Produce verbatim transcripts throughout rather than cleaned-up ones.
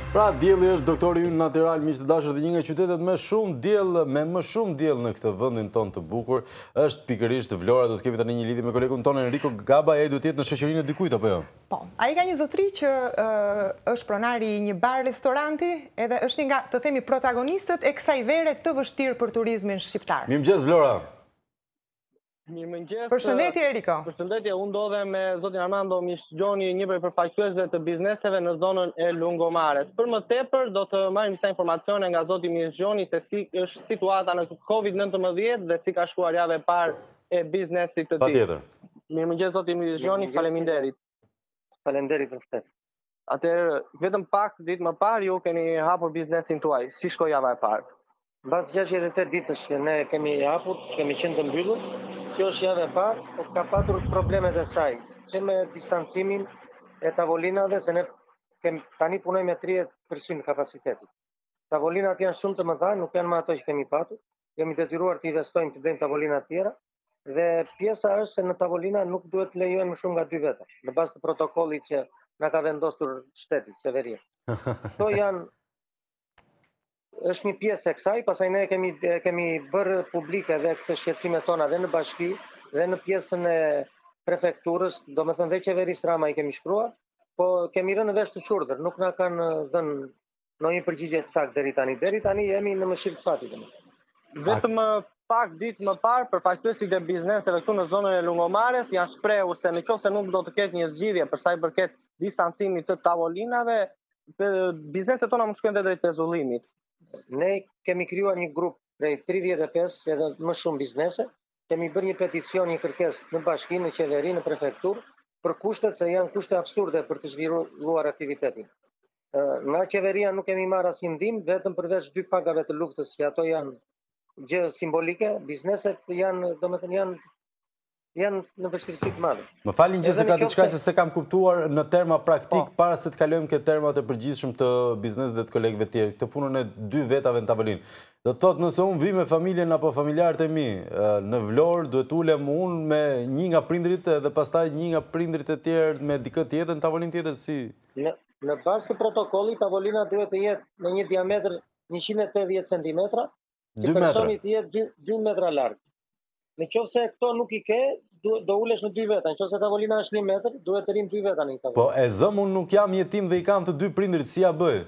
Pra, dielli është doktori ynë natyral, miq të dashur, dhe një nga qytetet me shumë diell, me më shumë diell në këtë vendin tonë të bukur, është pikërisht Vlora. Do të kemi tani një lidhje me kolegun tonë Enrico Gaba, ai duhet të jetë në shoqërinë e dikujt apo jo? Po, ai ka një zotëri që uh, është pronari i një bar-restoranti, edhe është një nga, të themi, protagonistët e kësaj vere të vështirë për turizmin shqiptar. Mirëmëngjes Vlora. Mirëmëngjes. Përshëndetje Enrico. Përshëndetje, unë ndodhe me zotin Armando Mishgjoni, një prej përfaqësuesve të bizneseve në zonën e Lungomares. Për më tepër do të marrim disa informacione nga zoti Mishgjoni se si është situata në COVID nineteen dhe si ka shkuar javë e parë e biznesit të tij. Patjetër. Mirëmëngjes zoti Mishgjoni, faleminderit. Faleminderit për ftesë. Atëherë, vetëm pak ditë më parë ju keni hapur biznesin tuaj. Si shkoi java e parë? Mbas gjashtëdhjetë e tetë ditësh që ne kemi hapur, kemi qenë të mbyllur. Kjo është javë e parë, po ka patur problemet e saj, që me distancimin e tavolinave, se ne kem, tani punojmë me tridhjetë përqind kapacitetit. Tavolinat janë shumë të mëdha, nuk janë më ato që kemi patur. Kemi detyruar të investojmë të bëjmë tavolina të tjera, dhe pjesa është se në tavolina nuk duhet të lejohen më shumë nga dy veta, në bazë të protokollit që na ka vendosur shteti, qeveria. Kto janë është një pjesë e kësaj, pastaj ne kemi kemi bërë publike edhe këtë shqetësimet tona dhe në bashki dhe në pjesën e prefekturës, domethënë dhe qeverisë Rama i kemi shkruar, po kemi rënë vesh të çurdhër, nuk na kanë dhënë ndonjë përgjigje të saktë deri tani. Deri tani jemi në mëshirë të fatit. Vetëm pak ditë më parë, përfaqësuesit e bizneseve këtu në zonën e Lungomares janë shprehur se nëse nuk do të ketë një zgjidhje për sa i përket distancimit të tavolinave, bizneset tona mund të shkojnë drejt pezullimit. Ne kemi krijuar një grup prej tridhjetë e pesë edhe më shumë biznese. Kemi bërë një peticion, një kërkesë në bashki, në qeveri, në prefekturë, për kushtet se janë kushte absurde për të zhvilluar aktivitetin. Nga qeveria nuk kemi marrë asnjë ndihmë, vetëm përveç dy pagave të luftës, që ato janë gjë simbolike. Bizneset janë, domethënë janë janë në vështirësi të mëdha. Më falni që se ka diçka që se kam kuptuar në terma praktik, para se të kalojmë ke termat e përgjithshëm të biznesit dhe të kolegëve të tjerë, këtë punën e dy vetave në tavolinë. Do të thotë, nëse unë vi me familjen apo familjarët e mi në Vlorë, duhet ulem unë me një nga prindrit dhe pastaj një nga prindrit e tjerë me dikë tjetër në tavolinë tjetër, si? Në në bazë të protokollit, tavolina duhet të jetë në një diametër njëqind e tetëdhjetë centimetra, që personi të jetë dy metra larg. Në qoftë se këto nuk i ke, do ulesh në dy veta. Në qoftë se tavolina është një metër, duhet të rinë dy veta në një tavolinë. Po e zëm unë nuk jam jetim dhe i kam të dy prindrit, si ja bëj?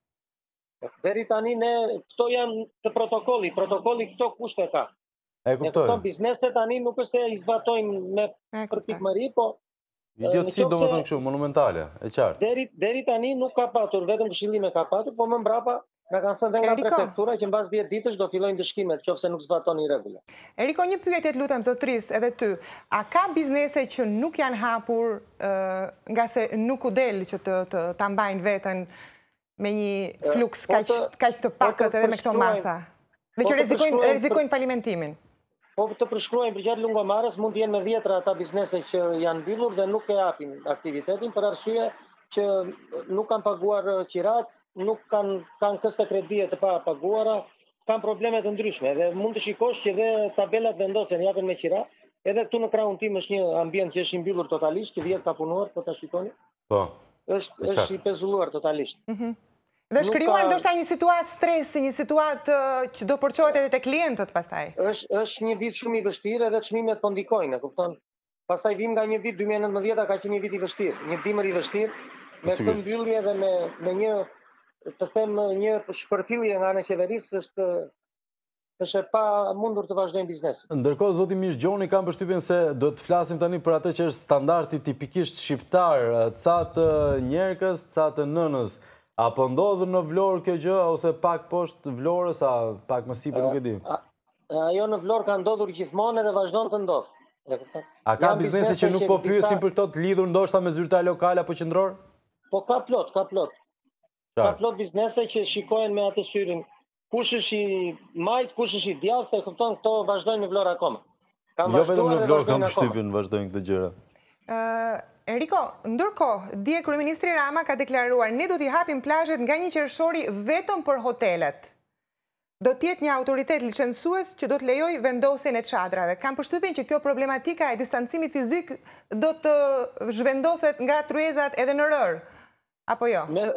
Deri tani ne këto janë të protokolli, protokolli këto kushte ka. E kuptoj. Këto biznese tani nuk është se i zbatojnë me përpikmëri, po idiotësi domethënë kështu monumentale, e qartë. Deri deri tani nuk ka patur, vetëm këshillime ka patur, po më mbrapa na kanë thënë nga prefektura që mbas dhjetë ditësh do fillojnë dëshkimet, nëse nuk zbatoni rregullat. Enrico, një pyetje të lutem zotërisë edhe ty. A ka biznese që nuk janë hapur nga se nuk u del që të të ta mbajnë veten me një fluks kaq kaq të pakët edhe me këto masa? Dhe që rrezikojnë rrezikojnë falimentimin. Po të përshkruajmë për gjatë Lungomares mund të jenë me dhjetra ata biznese që janë mbyllur dhe nuk e hapin aktivitetin për arsye që nuk kanë paguar qirat, nuk kanë kanë këste kredie të pa paguara, kanë probleme të ndryshme dhe mund të shikosh që dhe tabelat vendosen japen me qira. Edhe këtu në krahun tim është një ambient që është i mbyllur totalisht, që vjet ka punuar, po ta shikoni. Po. Është është i pezulluar totalisht. Mhm. Dhe është krijuar ndoshta një situatë stresi, një situatë që do përçohet edhe te klientët pastaj. Është është një vit shumë i vështirë edhe çmimet po ndikojnë, e kupton? Pastaj vim nga një vit dy mijë e nëntëmbëdhjetë ka qenë një vit i vështirë, një dimër i vështirë, me këtë mbyllje dhe me me një të them një shpërthillje nga ana e qeverisë është është e pa mundur të vazhdojmë biznesin. Ndërkohë zoti Mishgjoni kam përshtypjen se do të flasim tani për atë që është standardi tipikisht shqiptar, ca të njerëkës, ca të nënës. Apo ndodh në Vlorë kjo gjë ose pak poshtë Vlorës, a pak më sipër nuk e di. Ajo në Vlorë ka ndodhur gjithmonë dhe vazhdon të ndodhë. A ka biznese që nuk po pyesin për këto të lidhur ndoshta me zyrtar lokal apo qendror? Po ka plot, ka plot. Ka plot biznese që shikohen me atë syrin. Kush është i majt, kush është i djathtë, e kupton, këto vazhdojnë në Vlorë akoma. Jo vetëm në Vlorë kam përshtypjen vazhdojnë këtë gjëra. Enrico, ndërkohë, dje kryeministri Rama ka deklaruar ne do t'i hapim plazhet nga një qershori vetëm për hotelet. Do t'jetë një autoritet licencues që do të lejoj vendosjen e çadrave. Kam përshtypjen që kjo problematika e distancimit fizik do të zhvendoset nga tryezat edhe në rër. Apo jo?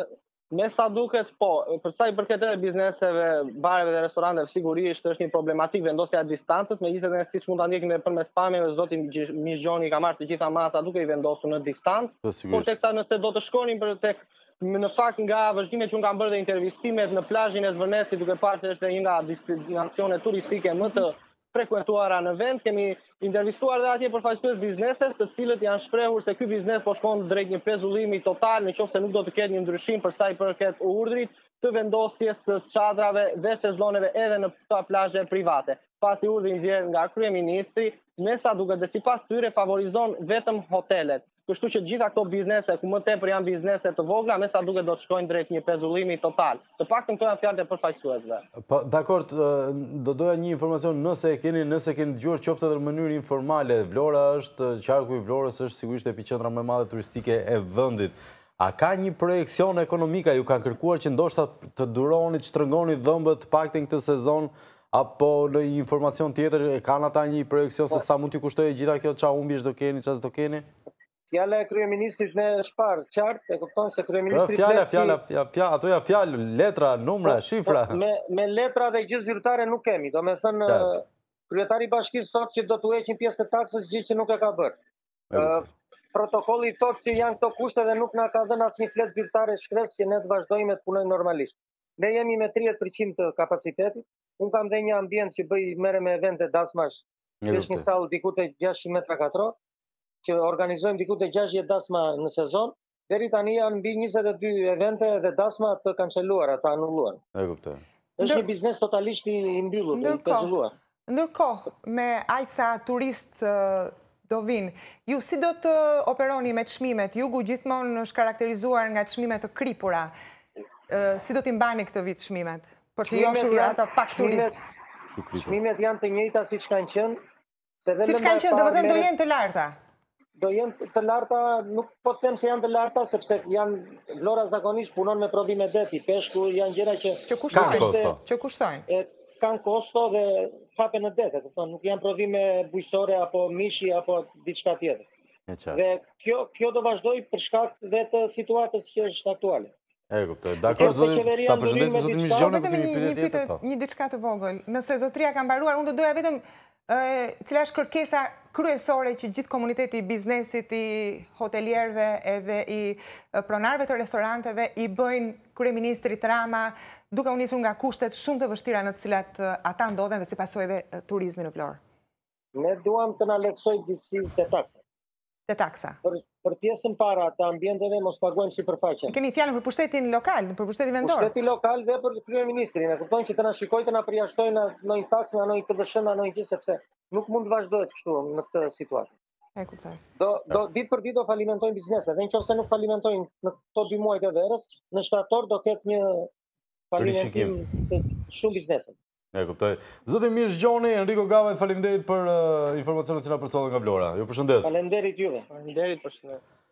Me sa duket, po, për sa i përket edhe bizneseve, bareve dhe restoranteve, sigurisht është një problematik vendosja e distancës, megjithatë ne siç mund ta ndjekim edhe përmes pamjeve, zoti Mizgjoni ka marrë të gjitha masa duke i vendosur në distancë. Por teksa nëse do të shkonin për tek në fakt nga vazhdimet që unë kam bërë dhe intervistimet në plazhin e Zvërnesit, duke parë se është një nga destinacionet turistike më të frekuentuara në vend, kemi intervistuar dhe atje përfaqësues bizneses, të cilët janë shprehur se ky biznes po shkon drejt një pezullimi total, nëse nuk do të ketë një ndryshim për sa i përket urdhrit të vendosjes së çadrave dhe shezlloneve edhe në këto plazhe private. Pasi urdhri nxjerr nga kryeministri, me sa duket dhe sipas tyre favorizon vetëm hotelet. Kështu që gjitha këto biznese, ku më tepër janë biznese të vogla, me sa duket do të shkojnë drejt një pezullimi total. Të paktën këto janë fjalët e përfaqësuesve. Po, dakord, do doja një informacion nëse e keni, nëse keni dëgjuar qoftë edhe në mënyrë informale. Vlora është, qarku i Vlorës është sigurisht epiqendra më e madhe turistike e vendit. A ka një projekcion ekonomika, ju kanë kërkuar që ndoshta të duroni, të shtrëngoni dhëmbët paktën këtë sezon, apo në informacion tjetër kanë ata një projekcion se sa mund t'ju kushtojë gjitha kjo, ç'a humbjesh do keni, ç'a s'do keni? Fjala e kryeministrit në shparë, qartë, e kupton se kryeministri... Fjala, fjala, fjala, ato ja fjalë, letra, numra, shifra. Me letra dhe gjithë zyrtare nuk kemi, do me thënë, kryetari bashkisë thotë që do të heqin pjesë të taksës, gjithë që nuk e ka bërë. Protokolli thotë që janë këto kushte dhe nuk na ka dhënë asnjë flet zyrtare shkres që ne të vazhdojmë të punojmë normalisht. Ne jemi me tridhjetë përqind të kapacitetit, unë kam dhe një ambient që bëj merre me evente dasmash, është një sallë diku te gjashtëqind metra katror, që organizojmë diku te gjashtëdhjetë dasma në sezon, deri tani janë mbi njëzet e dy evente dhe dasma të kanceluara, të anulluara. E kuptoj. Është një biznes totalisht i mbyllur, i pezulluar. Ndërkohë, me aq sa turist do vinë, ju si do të operoni me çmimet? Jugu gjithmonë është karakterizuar nga çmime të kripura. Si do t'i mbani këtë vit çmimet? Për të joshur ata pak turist. Çmimet janë të njëjta siç kanë qenë. Siç kanë qenë, do të thënë do jenë të larta. Do jenë të larta, nuk po të them se janë të larta, sepse janë Vlora zakonisht punon me prodhime deti, peshku janë gjëra që që kushtojnë, që kushtojnë. Kanë kosto dhe hapen në det, nuk janë prodhime bujqësore apo mishi apo diçka tjetër. Dhe kjo kjo do vazhdoj për shkak dhe të situatës që është aktuale. E kuptoj. Dakor, zotin, ta përshëndesim zotin Mizgjoni për një pyetje tjetër. Një diçka të vogël. Nëse zotria ka mbaruar, unë do doja vetëm cila është kërkesa kryesore që gjithë komuniteti i biznesit, i hotelierëve edhe i pronarëve të restoranteve i bëjnë kryeministrit Rama, duke u nisur nga kushtet shumë të vështira në të cilat ata ndodhen dhe si pasojë edhe turizmi në Vlorë. Ne duam të na lehtësoj disi te taksa. Te taksa. Për pjesën para të ambienteve mos paguajmë sipërfaqe. Keni fjalën për pushtetin lokal, për pushtetin vendor. Pushteti lokal dhe për kryeministrin, e kupton që të na shikojë të na përjashtojnë në një taksë, në një T V S, në një gjë sepse nuk mund të vazhdohet kështu në këtë situatë. E kuptoj. Do do ditë për ditë do falimentojnë bizneset, dhe nëse nuk falimentojnë në këto dy muaj të verës, në shtator do ketë një falimentim të shumë bizneseve. E kuptoj. Zoti Mizgjoni, Enrico Gavaj, faleminderit për informacionet që na përcjellën nga Vlora. Ju përshëndes. Faleminderit juve. Faleminderit, përshëndes.